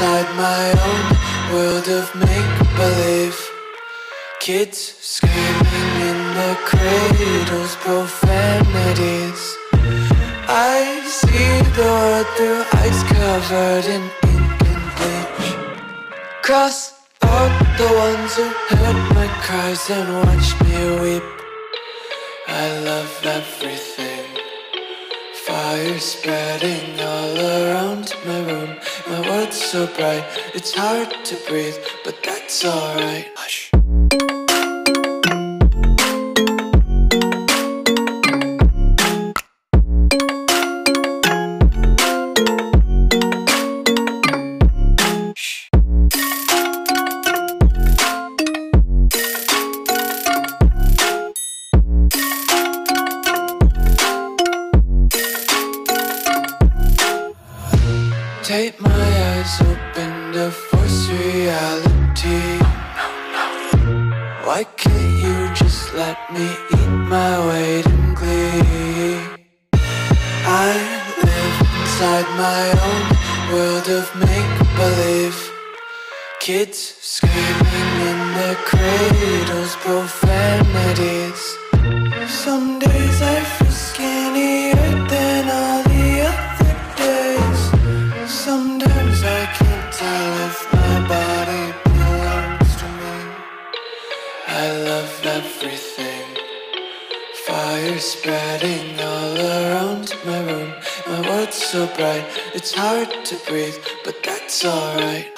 inside my own world of make-believe. Kids screaming in their cradles, profanities. I see the world through eyes covered in ink and bleach. Cross out the ones who heard my cries and watched me weep. I love everything. Fire spreading all around my room. My world's so bright, it's hard to breathe, but that's alright. Hush. Take my eyes open to force reality. Why can't you just let me eat my weight in glee? I live inside my own world of make-believe. Kids screaming in their cradles, profanities. Some days I feel skinnier than all the other days. Sometimes I can't tell if my body belongs to me. I love everything. Fire spreading all around my room. My world's so bright, it's hard to breathe, but that's alright.